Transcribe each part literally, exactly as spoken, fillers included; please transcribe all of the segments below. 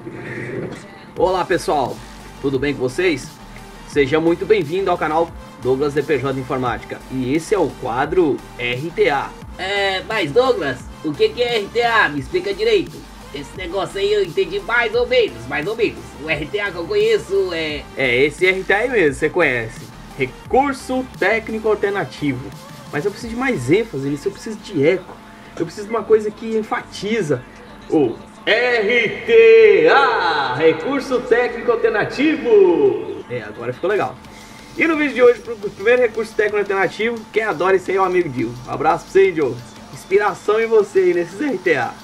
Olá pessoal, tudo bem com vocês? Seja muito bem-vindo ao canal Douglas D P J Informática. E esse é o quadro R T A. É, mas Douglas, o que que é R T A? Me explica direito. Esse negócio aí eu entendi mais ou menos, mais ou menos. O R T A que eu conheço é... É esse R T A aí mesmo, você conhece. Recurso Técnico Alternativo. Mas eu preciso de mais ênfase nisso, eu preciso de eco. Eu preciso de uma coisa que enfatiza o R T A, Recurso Técnico Alternativo. É, agora ficou legal. E no vídeo de hoje, pro primeiro recurso técnico alternativo, quem adora isso aí é o amigo Dio. Um abraço pra você, Dio. Inspiração em você aí nesses R T A.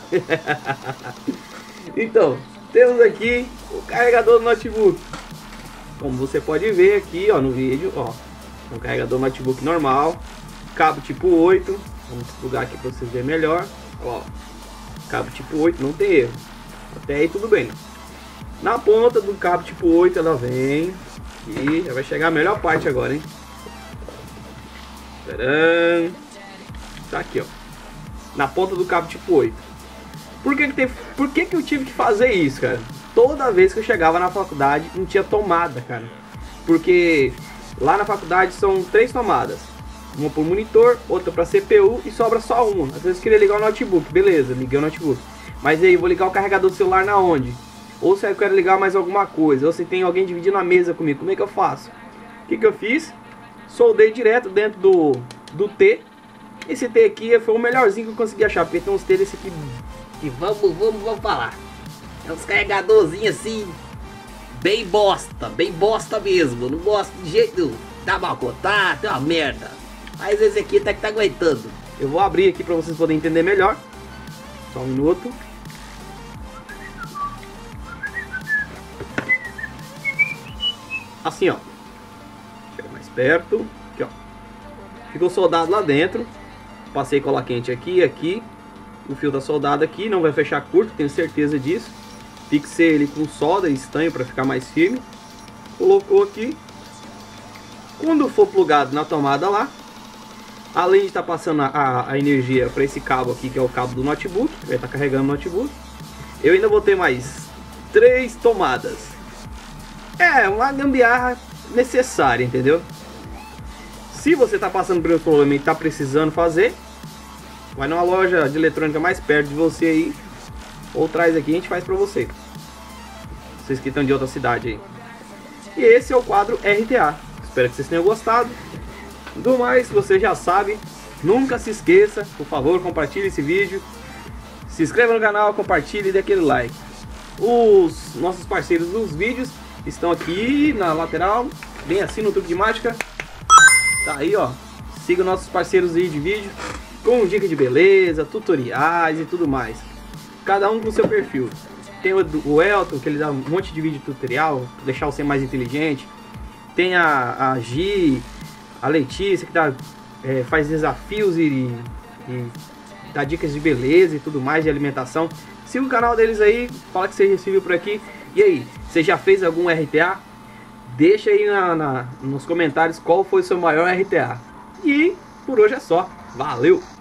Então, temos aqui o carregador do notebook. Como você pode ver aqui, ó, no vídeo, ó, um carregador notebook normal, cabo tipo oito. Vamos plugar aqui para vocês verem melhor. Ó, cabo tipo oito, não tem erro. Até aí tudo bem. Na ponta do cabo tipo oito ela vem e já vai chegar a melhor parte agora, hein? Tcharam. Tá aqui, ó. Na ponta do cabo tipo oito. Por que que, teve, por que que eu tive que fazer isso, cara? Toda vez que eu chegava na faculdade não tinha tomada, cara. Porque lá na faculdade são três tomadas. Uma para o monitor, outra para C P U e sobra só uma. Às vezes eu queria ligar o notebook, beleza, liguei o notebook. Mas aí, eu vou ligar o carregador do celular na onde? Ou se eu quero ligar mais alguma coisa, ou se tem alguém dividindo a mesa comigo, como é que eu faço? O que que eu fiz? Soldei direto dentro do, do T. Esse T aqui foi o melhorzinho que eu consegui achar, porque tem uns T desse aqui. E vamos, vamos, vamos falar. É uns carregadorzinhos assim, bem bosta, bem bosta mesmo. Não gosto de jeito nenhum. Dá mal contato, é uma merda. Mas esse aqui até que tá aguentando. Eu vou abrir aqui para vocês poderem entender melhor. Só um minuto. Assim, ó. Chega mais perto. Aqui, ó. Ficou soldado lá dentro. Passei cola quente aqui e aqui. O fio da soldada aqui. Não vai fechar curto, tenho certeza disso. Fixei ele com solda e estanho para ficar mais firme. Colocou aqui. Quando for plugado na tomada lá, além de estar passando a, a energia para esse cabo aqui, que é o cabo do notebook, que vai estar carregando o notebook, eu ainda vou ter mais três tomadas. É uma gambiarra necessária, entendeu? Se você está passando por um problema e está precisando fazer, vai numa loja de eletrônica mais perto de você aí, ou traz aqui e a gente faz para você. Vocês que estão de outra cidade aí. E esse é o quadro R T A. Espero que vocês tenham gostado. Do mais, você já sabe, nunca se esqueça, por favor, compartilhe esse vídeo, se inscreva no canal, compartilhe e dê aquele like. Os nossos parceiros dos vídeos estão aqui na lateral, bem assim no truque de mágica. Tá aí, ó. Siga nossos parceiros aí de vídeo com dicas de beleza, tutoriais e tudo mais. Cada um com seu perfil. Tem o Elton, que ele dá um monte de vídeo tutorial, pra deixar você mais inteligente. Tem a, a Gi, a Letícia, que dá, é, faz desafios e, e dá dicas de beleza e tudo mais, de alimentação. Siga o canal deles aí, fala que você recebeu por aqui. E aí, você já fez algum R T A? Deixa aí na, na, nos comentários qual foi o seu maior R T A. E por hoje é só. Valeu!